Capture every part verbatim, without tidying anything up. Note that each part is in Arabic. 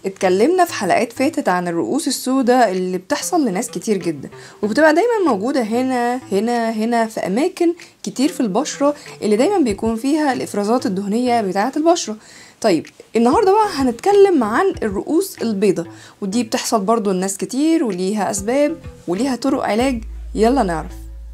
اتكلمنا في حلقات فاتت عن الرؤوس السوداء اللي بتحصل لناس كتير جدا، وبتبقى دايما موجودة هنا هنا هنا في أماكن كتير في البشرة اللي دايما بيكون فيها الإفرازات الدهنية بتاعة البشرة. طيب النهاردة بقى هنتكلم عن الرؤوس البيضاء، ودي بتحصل برضو لناس كتير وليها أسباب وليها طرق علاج. يلا نعرف.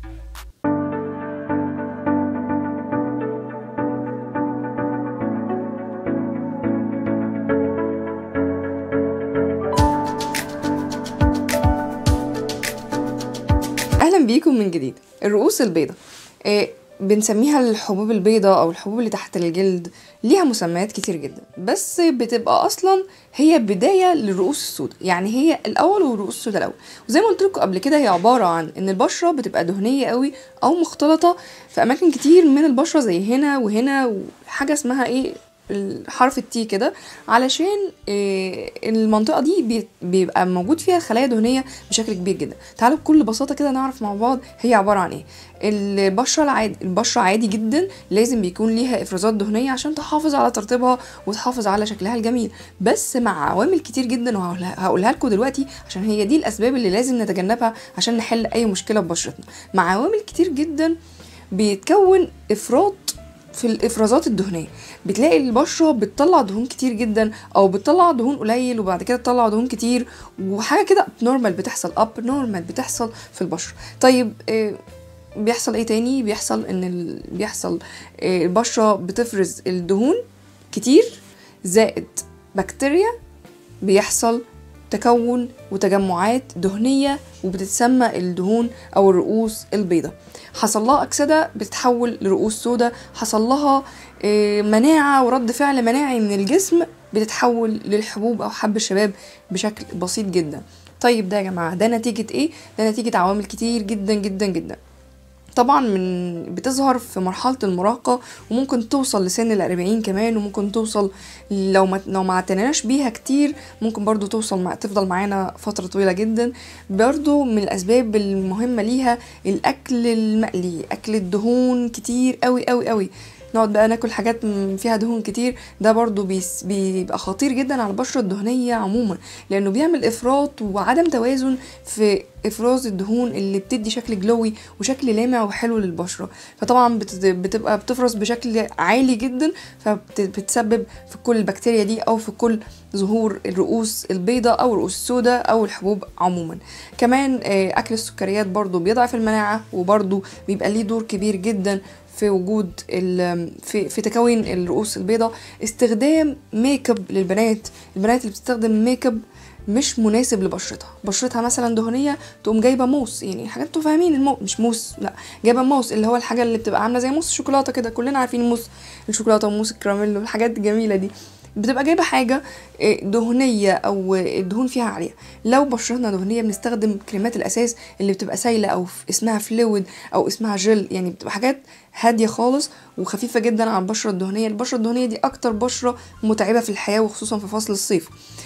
اهلا بيكم من جديد. الرؤوس البيضاء إيه بنسميها الحبوب البيضاء او الحبوب اللي تحت الجلد، ليها مسميات كتير جدا، بس بتبقى اصلا هي بدايه للرؤوس السوداء، يعني هي الاول والرؤوس السوداء الاول. وزي ما قلت لكم قبل كده هي عباره عن ان البشره بتبقى دهنيه قوي او مختلطه في اماكن كتير من البشره، زي هنا وهنا، وحاجه اسمها ايه الحرف التي كده، علشان إيه المنطقة دي بيبقى موجود فيها خلايا دهنية بشكل كبير جدا. تعالوا بكل بساطة كده نعرف مع بعض هي عبارة عن ايه. البشرة العادي البشرة عادي جدا لازم بيكون ليها افرازات دهنية عشان تحافظ على ترطيبها وتحافظ على شكلها الجميل، بس مع عوامل كتير جدا وهقولها لكم دلوقتي عشان هي دي الاسباب اللي لازم نتجنبها عشان نحل اي مشكلة ببشرتنا. مع عوامل كتير جدا بيتكون افراط في الافرازات الدهنيه، بتلاقي البشره بتطلع دهون كتير جدا او بتطلع دهون قليل وبعد كده تطلع دهون كتير، وحاجه كده نورمال بتحصل اب نورمال بتحصل في البشره. طيب إيه بيحصل ايه تاني؟ بيحصل ان ال... بيحصل إيه البشره بتفرز الدهون كتير زائد بكتيريا، بيحصل تكون وتجمعات دهنية وبتتسمى الدهون أو الرؤوس البيضاء. حصل لها أكسدة بتتحول لرؤوس سوداء، حصل لها مناعة ورد فعل مناعي من الجسم بتتحول للحبوب أو حب الشباب بشكل بسيط جدا. طيب ده يا جماعة ده نتيجة إيه؟ ده نتيجة عوامل كتير جدا جدا جدا، طبعا من بتظهر في مرحلة المراهقة وممكن توصل لسن الأربعين كمان، وممكن توصل لو ما لو ما اعتناش بيها كتير ممكن برضو توصل مع تفضل معانا فترة طويلة جدا. برضو من الأسباب المهمة ليها الأكل المقلي، أكل الدهون كتير قوي قوي قوي، نقعد بقى ناكل حاجات فيها دهون كتير، ده برضو بيبقى خطير جدا على البشرة الدهنية عموما، لأنه بيعمل إفراط وعدم توازن في إفراز الدهون اللي بتدي شكل جلوي وشكل لامع وحلو للبشرة. فطبعا بتبقى بتفرز بشكل عالي جدا، فبتسبب في كل البكتيريا دي أو في كل ظهور الرؤوس البيضاء أو الرؤوس السوداء أو الحبوب عموما. كمان أكل السكريات برضو بيضعف المناعة، وبرضو بيبقى ليه دور كبير جدا في وجود في في تكوين الرؤوس البيضاء. استخدام ميك اب للبنات، البنات اللي بتستخدم ميك اب مش مناسب لبشرتها، بشرتها مثلا دهنيه تقوم جايبه موس، يعني حاجات انتوا فاهمين المو... مش موس، لا جايبه موس اللي هو الحاجه اللي بتبقى عامله زي موس الشوكولاته كده، كلنا عارفين موس الشوكولاته وموس الكراميل والحاجات الجميله دي، بتبقى جايبه حاجه دهنيه او الدهون فيها عاليه. لو بشرتنا دهنيه بنستخدم كريمات الاساس اللي بتبقى سايله او اسمها فلويد او اسمها جل، يعني بتبقى حاجات هاديه خالص وخفيفه جدا على البشره الدهنيه. البشره الدهنيه دي اكتر بشره متعبه في الحياه وخصوصا في فصل الصيف،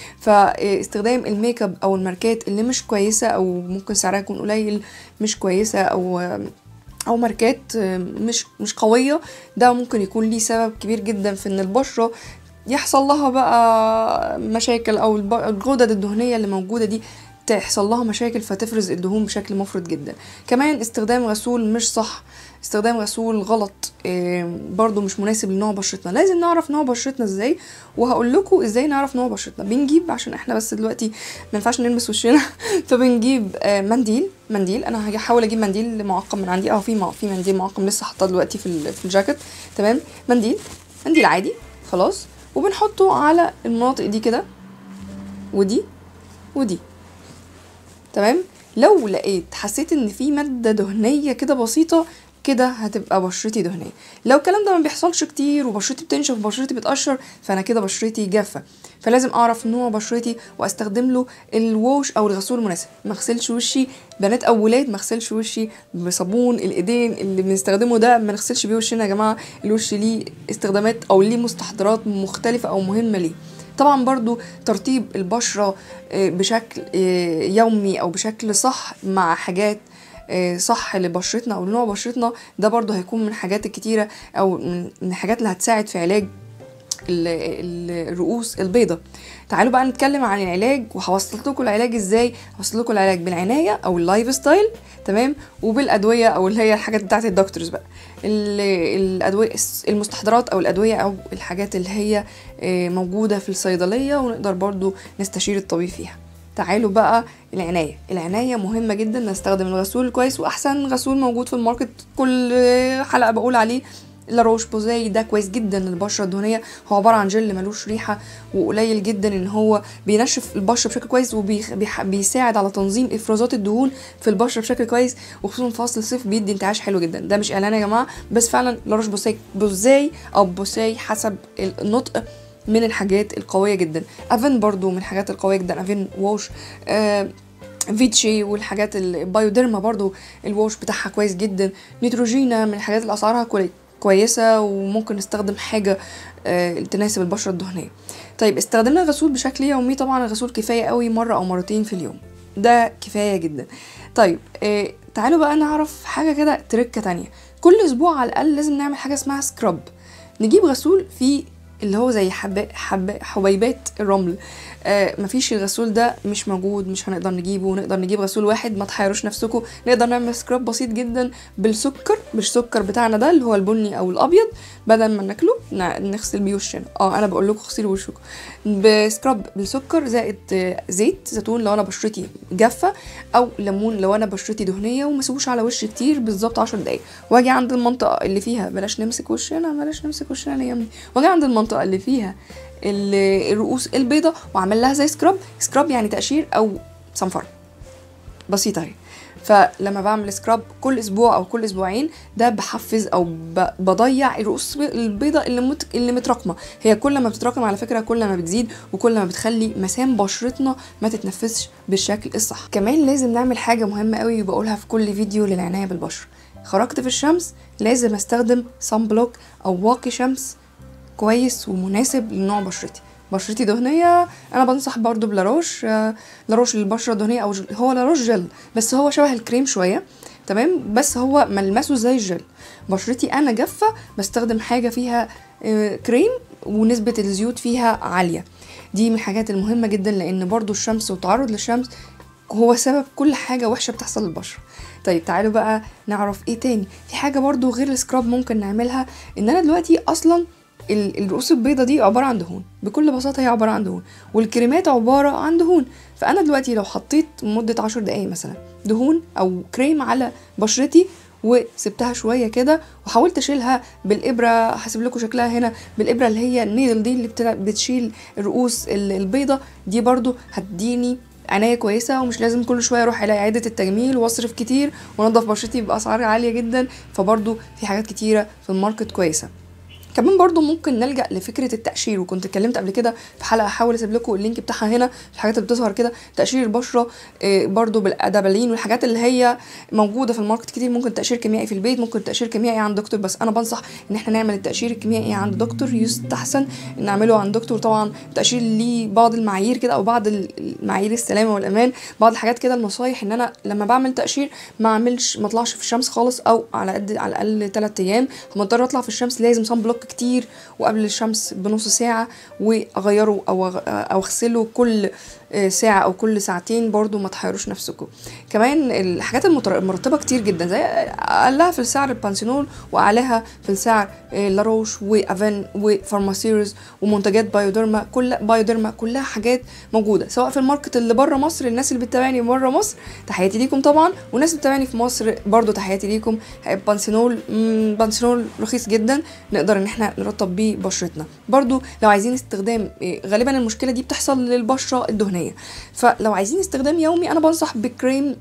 فاستخدام الميك اب او الماركات اللي مش كويسه او ممكن سعرها يكون قليل مش كويسه او او ماركات مش مش قويه، ده ممكن يكون ليه سبب كبير جدا في ان البشره يحصل لها بقى مشاكل، او الغدد الدهنيه اللي موجوده دي تحصل لها مشاكل فتفرز الدهون بشكل مفرط جدا. كمان استخدام غسول مش صح، استخدام غسول غلط برضو مش مناسب لنوع بشرتنا. لازم نعرف نوع بشرتنا ازاي، وهقول لكم ازاي نعرف نوع بشرتنا. بنجيب عشان احنا بس دلوقتي ما ينفعش نلمس وشنا فبنجيب منديل منديل انا هحاول اجيب منديل معقم من عندي، اه في في منديل معقم لسه حاطاه دلوقتي في في الجاكيت. تمام، منديل منديل عادي خلاص، وبنحطه على المناطق دي كده ودي ودي. تمام، لو لقيت حسيت ان في ماده دهنيه كده بسيطه كده هتبقى بشرتي دهنيه. لو الكلام ده ما بيحصلش كتير وبشرتي بتنشف وبشرتي بتقشر فانا كده بشرتي جافه، فلازم اعرف نوع بشرتي واستخدم له الووش او الغسول المناسب. ما اغسلش وشي بنات او ولاد، ما اغسلش وشي بصابون الايدين اللي بنستخدمه ده، ما نغسلش بيه وشنا يا جماعه. الوش ليه استخدامات او ليه مستحضرات مختلفه او مهمه ليه. طبعا برضو ترطيب البشرة بشكل يومي او بشكل صح مع حاجات صح لبشرتنا او لنوع بشرتنا، ده برضو هيكون من الحاجات الكتيرة او من الحاجات اللي هتساعد في علاج الرؤوس البيضاء. تعالوا بقى نتكلم عن العلاج، وهوصلت لكم العلاج ازاي. هوصلت لكم العلاج بالعنايه او اللايف ستايل، تمام، وبالادويه او اللي هي الحاجات بتاعت الدكتورز بقى، الادويه المستحضرات او الادويه او الحاجات اللي هي موجوده في الصيدليه ونقدر برضو نستشير الطبيب فيها. تعالوا بقى العنايه. العنايه مهمه جدا، نستخدم الغسول كويس، واحسن غسول موجود في الماركت كل حلقه بقول عليه لاروش بوزاي، ده كويس جدا للبشره الدهنيه. هو عباره عن جل ملوش ريحه، وقليل جدا ان هو بينشف البشره بشكل كويس، وبيساعد على تنظيم افرازات الدهون في البشره بشكل كويس، وخصوصا في فصل الصيف بيدي انتعاش حلو جدا. ده مش اعلان يا جماعه، بس فعلا لاروش بوزاي بوزاي او بوزاي حسب النطق من الحاجات القويه جدا. افن برضو من الحاجات القويه جدا، افن ووش، آه فيتشي، والحاجات البايوديرما برضو الووش بتاعها كويس جدا. نيتروجينا من الحاجات اللي اسعارها كويس كويسه، وممكن نستخدم حاجه آه تناسب البشره الدهنيه. طيب استخدمنا الغسول بشكل يومي، طبعا الغسول كفايه قوي مره او مرتين في اليوم، ده كفايه جدا. طيب آه تعالوا بقى نعرف حاجه كده تركه تانية. كل اسبوع على الاقل لازم نعمل حاجه اسمها سكراب. نجيب غسول فيه اللي هو زي حب... حب... حبيبات الرمل، آه مفيش الغسول ده مش موجود، مش هنقدر نجيبه. نقدر نجيب غسول واحد، ما تحيروش نفسكم. نقدر نعمل سكراب بسيط جدا بالسكر، بالسكر بتاعنا ده اللي هو البني او الابيض، بدل ما ناكله نغسل بيه وشنا. اه انا بقول لكم اغسلوا وشكم بسكراب بالسكر، زائد آه زيت زيتون لو انا بشرتي جافه، او ليمون لو انا بشرتي دهنيه، وما اسيبوش على وشي كتير، بالظبط عشر دقايق. واجي عند المنطقه اللي فيها بلاش نمسك وشنا بلاش نمسك وشنا يا يمي واجي عند المنطقه اللي فيها الرؤوس البيضاء واعمل لها زي سكراب. سكراب يعني تقشير او صنفره بسيطه اهي. فلما بعمل سكراب كل اسبوع او كل اسبوعين، ده بحفز او بضيع الرؤوس البيضاء اللي مت... اللي متراكمه. هي كل ما بتتراكم على فكره كل ما بتزيد، وكل ما بتخلي مسام بشرتنا ما تتنفسش بالشكل الصح. كمان لازم نعمل حاجه مهمه قوي وبقولها في كل فيديو للعنايه بالبشره. خرجت في الشمس لازم استخدم صن بلوك او واقي شمس كويس ومناسب لنوع بشرتي. بشرتي دهنيه انا بنصح برضو بلاروش، آه لاروش للبشره الدهنيه، او جل. هو لاروش جل بس هو شبه الكريم شويه، تمام، بس هو ملمسه زي الجل. بشرتي انا جافه بستخدم حاجه فيها آه كريم ونسبه الزيوت فيها عاليه. دي من الحاجات المهمه جدا، لان برضو الشمس والتعرض للشمس هو سبب كل حاجه وحشه بتحصل للبشره. طيب تعالوا بقى نعرف ايه تاني. في حاجه برضو غير السكراب ممكن نعملها، ان انا دلوقتي اصلا الرؤوس البيضة دي عبارة عن دهون، بكل بساطة هي عبارة عن دهون، والكريمات عبارة عن دهون. فأنا دلوقتي لو حطيت مدة عشر دقايق مثلا دهون أو كريم على بشرتي وسبتها شوية كده وحاولت أشيلها بالإبرة، هسيب لكم شكلها هنا بالإبرة اللي هي النيدل دي اللي بتشيل الرؤوس البيضة دي، برضو هتديني عناية كويسة، ومش لازم كل شوية اروح الى عيادة التجميل واصرف كتير وانضف بشرتي بأسعار عالية جدا. فبرضو في حاجات كتيرة في الماركت كويسة. كمان برضو ممكن نلجأ لفكرة التقشير، وكنت اتكلمت قبل كده في حلقة، هحاول اسيب لكم اللينك بتاعها هنا، الحاجات اللي بتظهر كده تقشير البشرة برضو بالادابالين والحاجات اللي هي موجودة في الماركت كتير. ممكن تقشير كيميائي في البيت، ممكن تقشير كيميائي عند دكتور، بس انا بنصح ان احنا نعمل التقشير الكيميائي عند دكتور. يستحسن ان نعمله عند دكتور. طبعا التقشير ليه بعض المعايير كده او بعض المعايير السلامة والامان، بعض الحاجات كده النصايح، ان انا لما بعمل تقشير ما اعملش ما اطلعش في الشمس خالص، او على قد على الاقل ثلاثة ايام. مضطر اطلع في الشمس لازم صن بلوك كتير وقبل الشمس بنص ساعة، واغيره او او اغسله كل ساعة او كل ساعتين. برضو ما تحيروش نفسكم. كمان الحاجات المرطبة كتير جدا، زي اقلها في السعر البانسينول واعلاها في السعر لاروش وافن وفارماسيرز ومنتجات بايوديرما. كل بايوديرما كلها حاجات موجودة سواء في الماركت اللي بره مصر. الناس اللي بتتابعني بره مصر تحياتي ليكم طبعا، والناس اللي بتتابعني في مصر برضو تحياتي ليكم. بانسينول بانسينول رخيص جدا، نقدر ان احنا نرطب بيه بشرتنا. برضو لو عايزين استخدام، غالبا المشكلة دي بتحصل للبشرة الدهنية، فلو عايزين استخدام يومي انا بنصح بكريم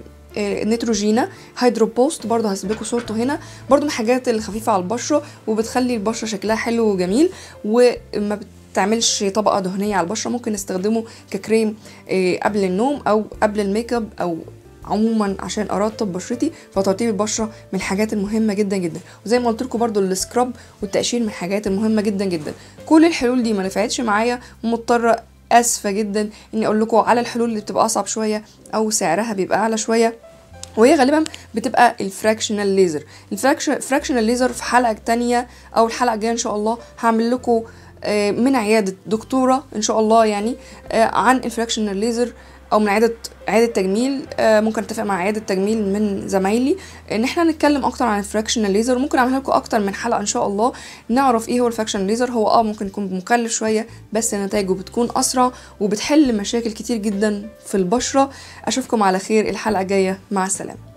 نيتروجينا هيدرو بوست، برضه هسيب لكم صورته هنا. برضه من الحاجات الخفيفة على البشرة وبتخلي البشرة شكلها حلو وجميل وما تعملش طبقة دهنية على البشرة. ممكن نستخدمه ككريم قبل النوم او قبل الميك اب او عموما عشان ارطب بشرتي. فترطيب البشره من الحاجات المهمه جدا جدا. وزي ما قلت لكم برده السكراب والتقشير من الحاجات المهمه جدا جدا. كل الحلول دي ما نفعتش معايا ومضطره اسفه جدا اني اقول لكم على الحلول اللي بتبقى اصعب شويه او سعرها بيبقى اعلى شويه، وهي غالبا بتبقى الفراكشنال ليزر. الفراكشنال ليزر في حلقه تانية او الحلقه الجايه ان شاء الله هعمل لكم من عياده دكتوره ان شاء الله يعني عن الفراكشنال ليزر، او من عياده عياده تجميل. ممكن اتفق مع عياده تجميل من زمايلي ان احنا نتكلم اكتر عن الفراكشنال ليزر، وممكن اعملها لكم اكتر من حلقه ان شاء الله نعرف ايه هو الفراكشنال ليزر. هو اه ممكن يكون مكلف شويه بس نتائجه بتكون اسرع وبتحل مشاكل كتير جدا في البشره. اشوفكم على خير الحلقه الجايه، مع السلامه.